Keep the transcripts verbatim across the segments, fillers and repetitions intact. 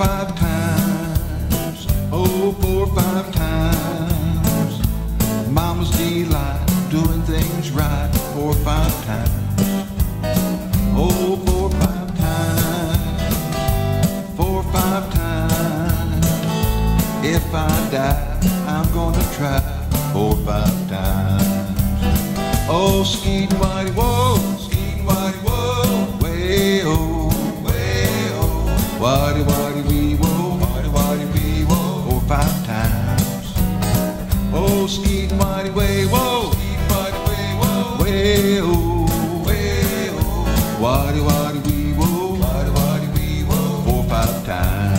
five times, oh, four or five times. Mama's delight, doing things right, four or five times, oh, four or five times, four or five times. If I die, I'm gonna try four or five times. Oh, skeet whitey, whoa, skeet whitey, whoa, way oh, way oh, whitey whitey wee whoa, whitey whitey wee whoa, four or five times. Oh, skeet whitey way whoa, skeet whitey way whoa, way oh, way oh, whitey whitey wee whoa, whitey whitey wee whoa, four or five times.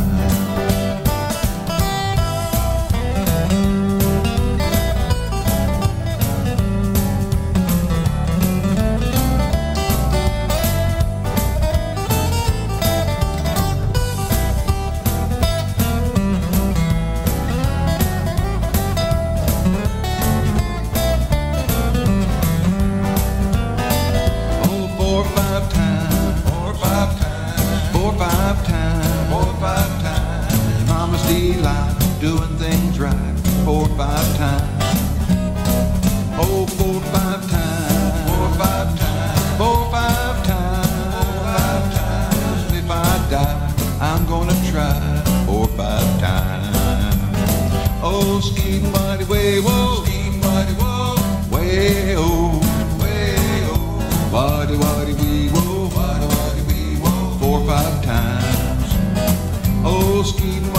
Delight, doing things right, four or five times. Oh, four or five times, four or five times, four or five times, four or five times. And if I die, I'm gonna try four or five times. Oh, skeetin' mighty way, whoa, skeetin' mighty whoa, way oh, way oh, waddy waddy wee whoa, waddy waddy wee whoa, four or five times. Oh, skeetin'